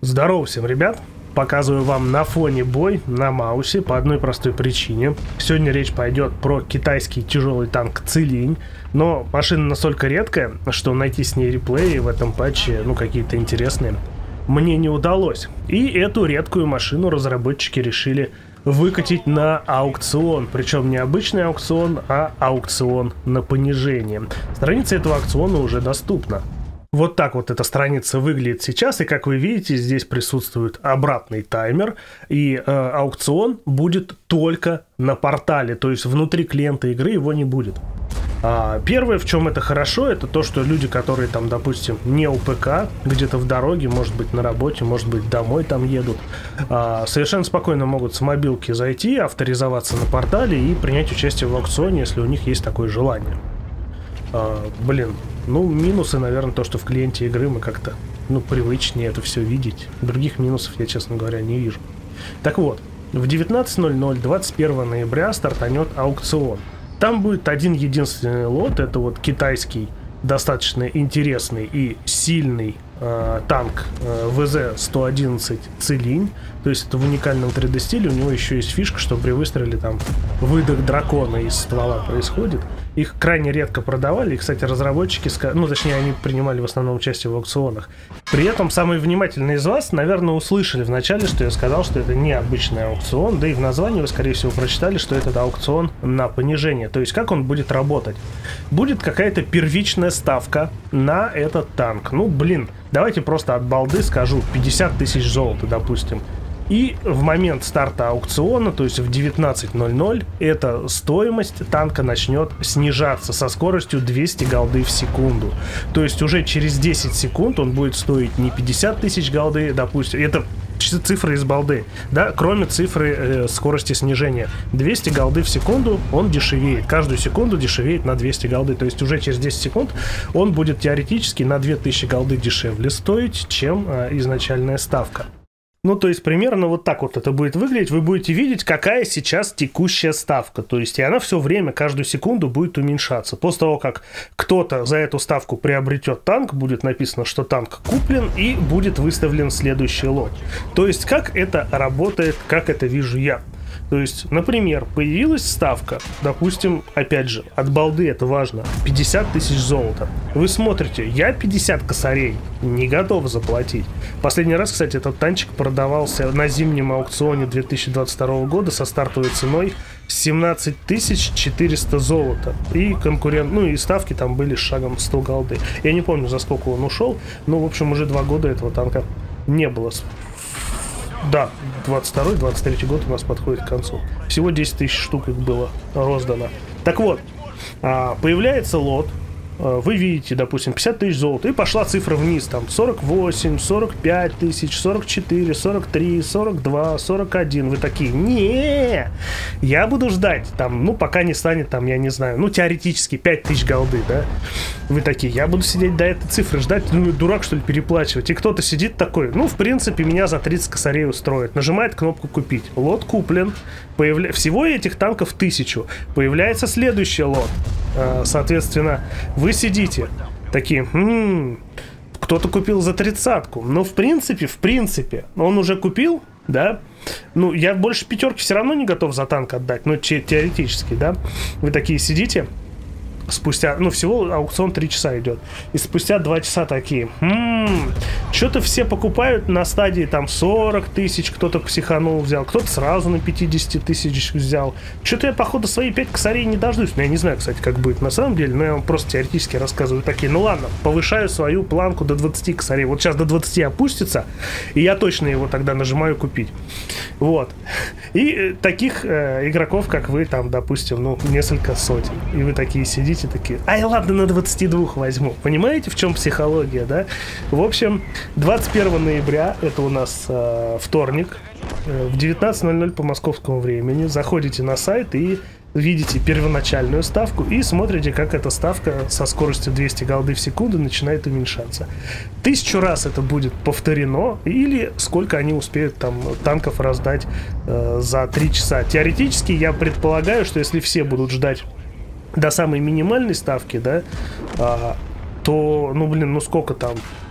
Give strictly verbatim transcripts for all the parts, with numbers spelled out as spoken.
Здорово всем, ребят! Показываю вам на фоне бой на Маусе по одной простой причине. Сегодня речь пойдет про китайский тяжелый танк Цилинь, но машина настолько редкая, что найти с ней реплеи в этом патче, ну, какие-то интересные, мне не удалось. И эту редкую машину разработчики решили выкатить на аукцион. Причем не обычный аукцион, а аукцион на понижение. Страница этого аукциона уже доступна. Вот так вот эта страница выглядит сейчас, и как вы видите, здесь присутствует обратный таймер, и э, аукцион будет только на портале, то есть внутри клиента игры его не будет. А, первое, в чем это хорошо, это то, что люди, которые там, допустим, не у ПК, где-то в дороге, может быть на работе, может быть домой там едут, а, совершенно спокойно могут с мобилки зайти, авторизоваться на портале и принять участие в аукционе, если у них есть такое желание. А, блин, ну минусы, наверное, то, что в клиенте игры мы как-то, ну, привычнее это все видеть. Других минусов я, честно говоря, не вижу. Так вот, в девятнадцать ноль ноль двадцать первого ноября стартанет аукцион. Там будет один единственный лот, это вот китайский, достаточно интересный и сильный э, танк э, вэ зэ сто одиннадцать Цилинь. То есть это в уникальном три дэ стиле. У него еще есть фишка, что при выстреле там выдох дракона из ствола происходит. Их крайне редко продавали. И, кстати, разработчики, ну, точнее, они принимали в основном участие в аукционах. При этом самые внимательные из вас, наверное, услышали вначале, что я сказал, что это не обычный аукцион. Да и в названии вы, скорее всего, прочитали, что это аукцион на понижение. То есть как он будет работать? Будет какая-то первичная ставка на этот танк. Ну, блин, давайте просто от балды скажу. пятьдесят тысяч золота, допустим. И в момент старта аукциона, то есть в девятнадцать ноль ноль, эта стоимость танка начнет снижаться со скоростью двести голды в секунду. То есть уже через десять секунд он будет стоить не пятьдесят тысяч голды, допустим, это цифры из балды, да, кроме цифры э, скорости снижения. двести голды в секунду он дешевеет. Каждую секунду дешевеет на двести голды. То есть уже через десять секунд он будет теоретически на две тысячи голды дешевле стоить, чем э, изначальная ставка. Ну, то есть, примерно вот так вот это будет выглядеть. Вы будете видеть, какая сейчас текущая ставка. То есть, и она все время, каждую секунду будет уменьшаться. После того, как кто-то за эту ставку приобретет танк, будет написано, что танк куплен, и будет выставлен следующий лот. То есть, как это работает, как это вижу я. То есть, например, появилась ставка, допустим, опять же, от балды это важно, пятьдесят тысяч золота. Вы смотрите, я пятьдесят косарей не готов заплатить. Последний раз, кстати, этот танчик продавался на зимнем аукционе две тысячи двадцать второго года со стартовой ценой семнадцать тысяч четыреста золота. И конкурент, ну и ставки там были с шагом сто голды. Я не помню, за сколько он ушел, но, в общем, уже два года этого танка не было. Да, двадцать второй двадцать третий год у нас подходит к концу. Всего десять тысяч штук их было роздано. Так вот, появляется лот. Вы видите, допустим, пятьдесят тысяч золота, и пошла цифра вниз, там сорок восемь, сорок пять тысяч, сорок четыре, сорок три, сорок два, сорок один. Вы такие, не, я буду ждать, там, ну, пока не станет, там, я не знаю, ну, теоретически пять тысяч голды, да. Вы такие, я буду сидеть до этой цифры, ждать, ну, дурак, что ли, переплачивать. И кто-то сидит такой, ну, в принципе, меня за тридцать косарей устроит. Нажимает кнопку «Купить». Лот куплен. Появля... Всего этих танков тысячу. Появляется следующий лот. Соответственно, вы сидите такие, м-м, кто-то купил за тридцатку. Но в принципе, в принципе, он уже купил, да. Ну, я больше пятерки все равно не готов за танк отдать, но теоретически, да. Вы такие сидите. Спустя, ну, всего аукцион три часа идет. И спустя два часа такие, м-м, что-то все покупают на стадии там сорок тысяч, кто-то психанул, взял, кто-то сразу на пятьдесят тысяч взял. Что-то я, походу, свои пять косарей не дождусь. Ну, я не знаю, кстати, как будет на самом деле, но я вам просто теоретически рассказываю. Такие, ну ладно, повышаю свою планку до двадцати косарей. Вот сейчас до двадцати опустится, и я точно его тогда нажимаю купить. Вот. И э, таких э, игроков, как вы, там, допустим, ну, несколько сотен. И вы такие сидите, такие, ай, ладно, на двадцати двух возьму. Понимаете, в чем психология, да? В общем, двадцать первого ноября, это у нас э, вторник, э, в девятнадцать ноль ноль по московскому времени, заходите на сайт и видите первоначальную ставку и смотрите, как эта ставка со скоростью двести голды в секунду начинает уменьшаться. Тысячу раз это будет повторено, или сколько они успеют там танков раздать э, за три часа. Теоретически я предполагаю, что если все будут ждать до самой минимальной ставки, да, а, то, ну, блин, ну сколько там,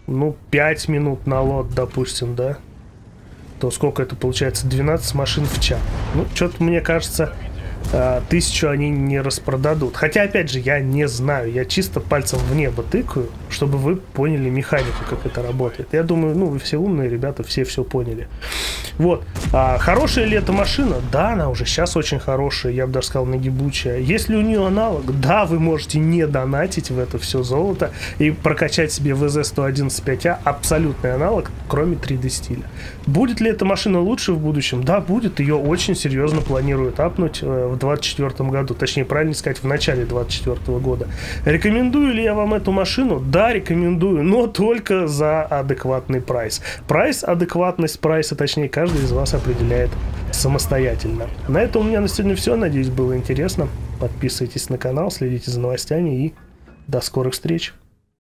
ну, пять минут на лот, допустим, да, то сколько это получается? двенадцать машин в час. Ну, что-то, мне кажется, тысячу они не распродадут. Хотя, опять же, я не знаю. Я чисто пальцем в небо тыкаю, чтобы вы поняли механику, как это работает. Я думаю, ну, вы все умные ребята, все все поняли. Вот. А хорошая ли эта машина? Да, она уже сейчас очень хорошая, я бы даже сказал, нагибучая. Есть ли у нее аналог? Да, вы можете не донатить в это все золото и прокачать себе ви зет сто одиннадцать пять а, абсолютный аналог, кроме три дэ стиля. Будет ли эта машина лучше в будущем? Да, будет. Ее очень серьезно планируют апнуть в двадцать четвёртом году. Точнее, правильно сказать, в начале двадцать четвёртого года. Рекомендую ли я вам эту машину? Да, рекомендую, но только за адекватный прайс. Прайс, адекватность прайса, точнее, каждый из вас определяет самостоятельно. На этом у меня на сегодня все. Надеюсь, было интересно. Подписывайтесь на канал, следите за новостями и до скорых встреч.